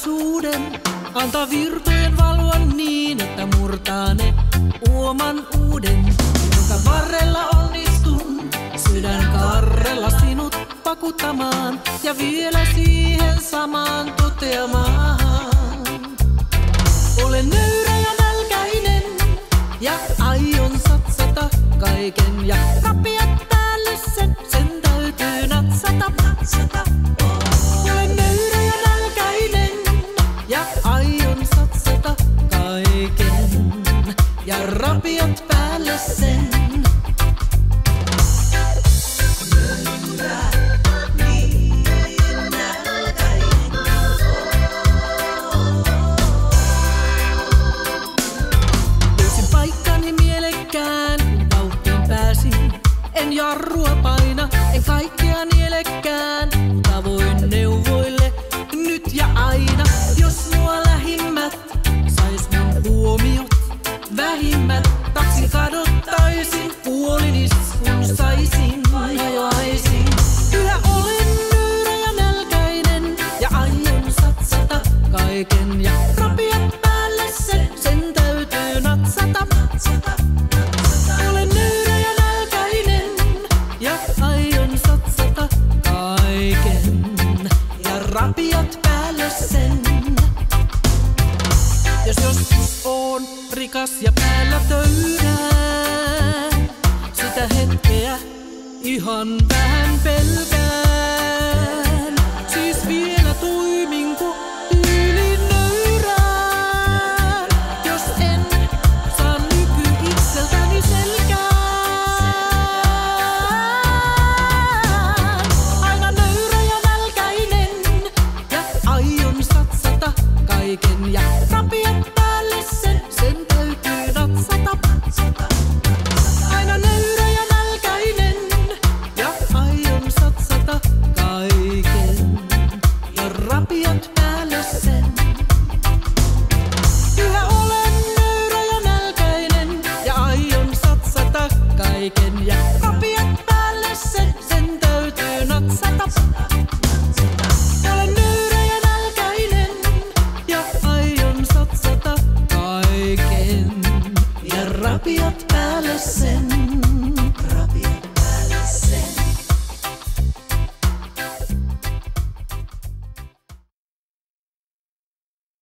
rikkaisuuden. Anta virtojen valua niin, että murtaa ne uoman uuden. Jonka varrella onnistun, sydän karrella sinut pakuttamaan. Ja vielä siihen samaan toteamaan. Olen nöyrä ja nälkäinen ja aion satsata kaiken. Ja rapiat päälle sen täytyy natsata. Olen nöyrä ja nälkäinen ja aion satsata kaiken. Ja rapiat päälle sen. En jarrua paina, en kaikkea nielekään. Tavoin neuvoille nyt ja aina. Jos nuo lähimmät sais mun huomiot vähimmät, taksin kadottaisin, kuoliniskun saisin, hajoaisin. Yhä olen nöyrä ja nälkäinen ja aion satsata kaiken. Ja rapiat päälle sen täytyy natsata. Olen nöyrä ja nälkäinen ja aion satsata kaiken. Ja rapiat päälle sen. Jos joskus oon rikas ja päällä töydää, sitä hetkeä ihan vähän pelkään. Siis vielä